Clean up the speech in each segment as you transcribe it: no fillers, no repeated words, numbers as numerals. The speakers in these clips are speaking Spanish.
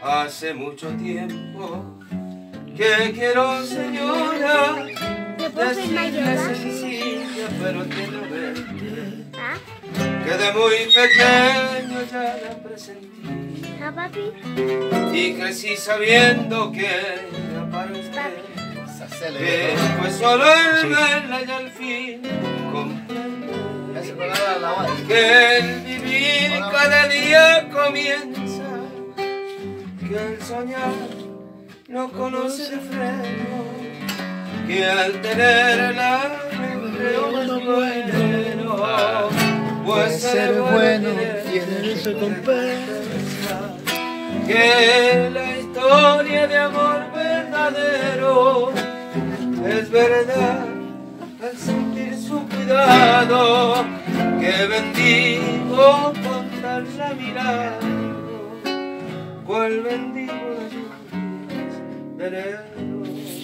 Hace mucho tiempo que quiero, señora, decirle sencilla pero tiernamente que de muy pequeño ya la presentí y crecí sabiendo que era para usted, que fue solo el verla y al fin comprender que el vivir cada día comienza, que el soñar no conoce de freno, que al tener la mente es bueno, pues ser bueno tiene su recompensa, que la historia de amor verdadero es verdad al sentir su cuidado, que bendigo contarla milagro, cual bendigo las lluvias de enero.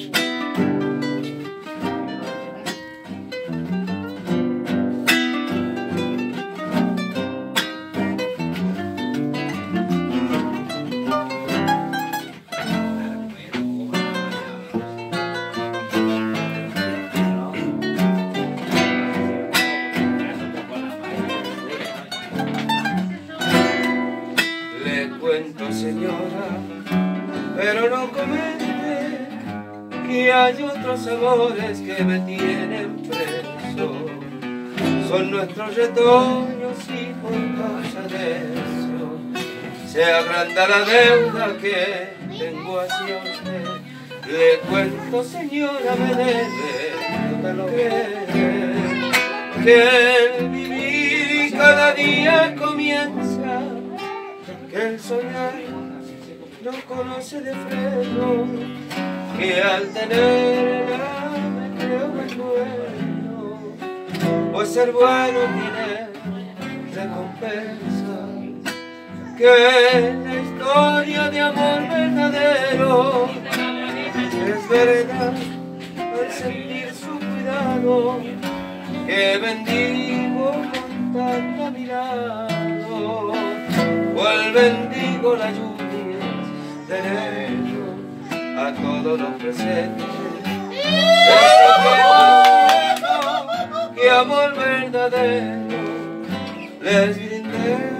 Cuento, señora, pero no comente que hay otros amores que me tienen preso. Son nuestros retoños y por causa de eso se agranda la deuda que tengo hacia usted. Le cuento, señora, me debe, no te lo crees, que el vivir cada día comienza, que el soñar no conoce de freno, que al tener me creo que es bueno, pues ser bueno tiene recompensa, que la historia de amor verdadero es verdad al sentir su cuidado, que bendigo contarla a mi lado, cual bendigo las lluvias de enero a todos los presentes. Que amor verdadero les brindé.